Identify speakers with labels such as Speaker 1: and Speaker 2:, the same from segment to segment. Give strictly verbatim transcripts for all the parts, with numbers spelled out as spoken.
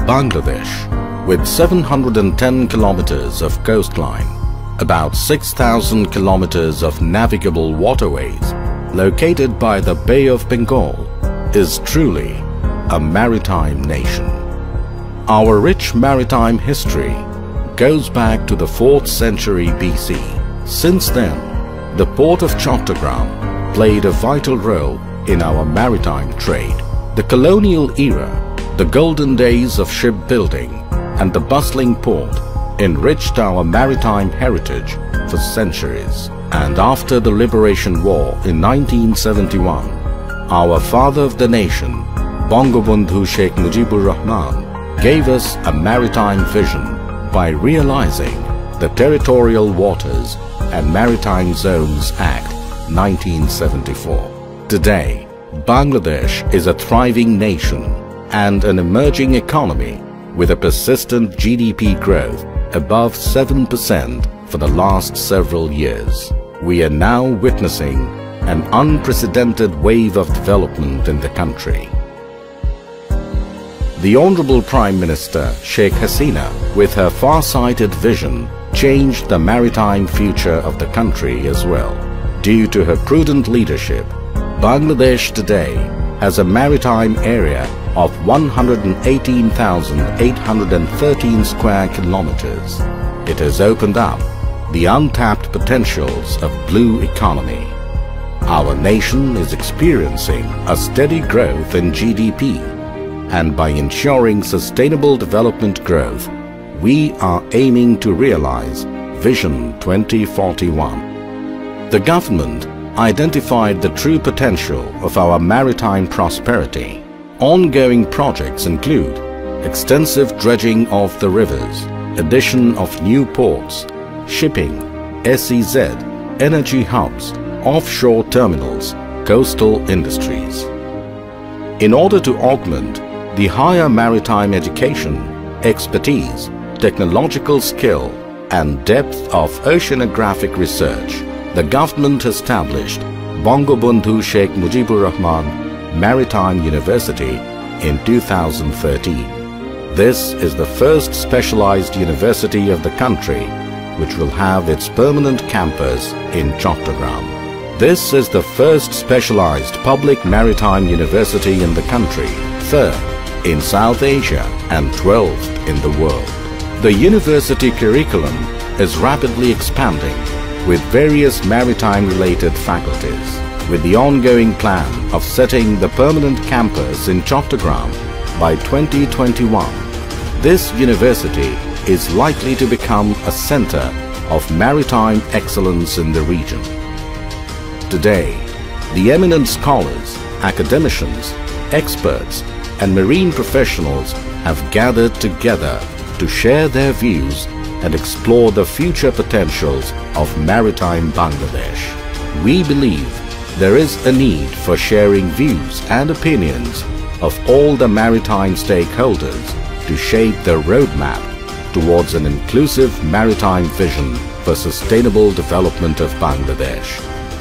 Speaker 1: Bangladesh, with seven hundred ten kilometers of coastline, about six thousand kilometers of navigable waterways, located by the Bay of Bengal, is truly a maritime nation. Our rich maritime history goes back to the fourth century B C. Since then, the port of Chattogram played a vital role in our maritime trade. The colonial era, the golden days of shipbuilding, and the bustling port enriched our maritime heritage for centuries. And after the Liberation War in nineteen seventy-one, our father of the nation, Bangabandhu Sheikh Mujibur Rahman, gave us a maritime vision by realizing the Territorial Waters and Maritime Zones Act nineteen seventy-four. Today, Bangladesh is a thriving nation and an emerging economy with a persistent G D P growth above seven percent for the last several years. We are now witnessing an unprecedented wave of development in the country. The Honorable Prime Minister Sheikh Hasina, with her far-sighted vision, changed the maritime future of the country as well. Due to her prudent leadership, Bangladesh today has a maritime area of one hundred eighteen thousand eight hundred thirteen square kilometers. It has opened up the untapped potentials of blue economy. Our nation is experiencing a steady growth in G D P, and by ensuring sustainable development growth, we are aiming to realize Vision twenty forty-one. The government identified the true potential of our maritime prosperity. Ongoing projects include extensive dredging of the rivers, addition of new ports, shipping, S E Z, energy hubs, offshore terminals, coastal industries. In order to augment the higher maritime education, expertise, technological skill, and depth of oceanographic research, the government established Bangabandhu Sheikh Mujibur Rahman Maritime University in two thousand thirteen. This is the first specialized university of the country which will have its permanent campus in Chattogram. This is the first specialized public maritime university in the country, third in South Asia and twelfth in the world. The university curriculum is rapidly expanding with various maritime-related faculties, with the ongoing plan of setting the permanent campus in Chattogram by twenty twenty-one. This university is likely to become a center of maritime excellence in the region. Today, the eminent scholars, academicians, experts, and marine professionals have gathered together to share their views and explore the future potentials of maritime Bangladesh. We believe there is a need for sharing views and opinions of all the maritime stakeholders to shape the roadmap towards an inclusive maritime vision for sustainable development of Bangladesh.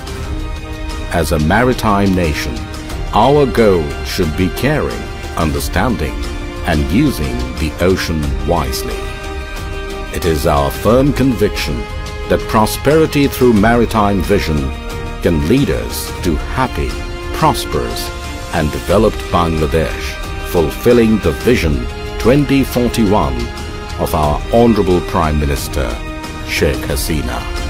Speaker 1: As a maritime nation, our goal should be caring, understanding, and using the ocean wisely. It is our firm conviction that prosperity through maritime vision can lead us to happy, prosperous, and developed Bangladesh, fulfilling the Vision twenty forty-one of our Honorable Prime Minister, Sheikh Hasina.